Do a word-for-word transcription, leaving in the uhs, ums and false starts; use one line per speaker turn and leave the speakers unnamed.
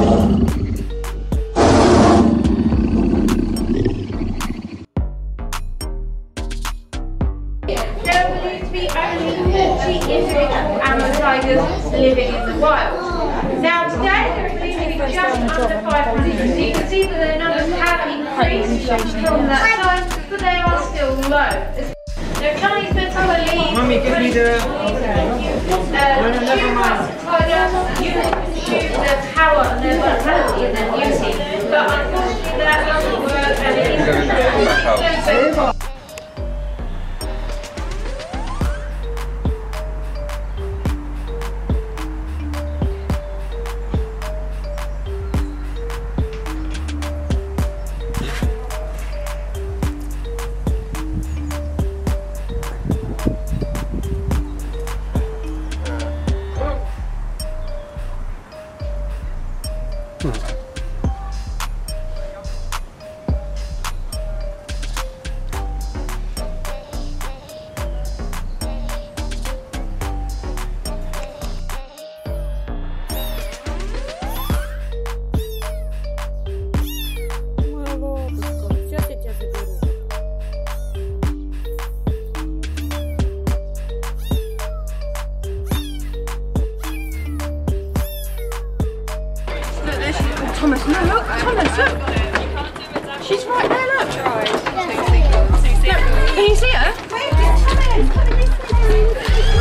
living in the wild. Now today they're believing just under five hundred. So you can see that their numbers have increased from that time, but they are still low. Now Chinese birds will leave.
Mummy, give me the...
Uh, use their power and their vitality and their beauty, but unfortunately that doesn't work and it isn't.
Thomas, no, look, Thomas, look. She's right there, look. Look, can you see her?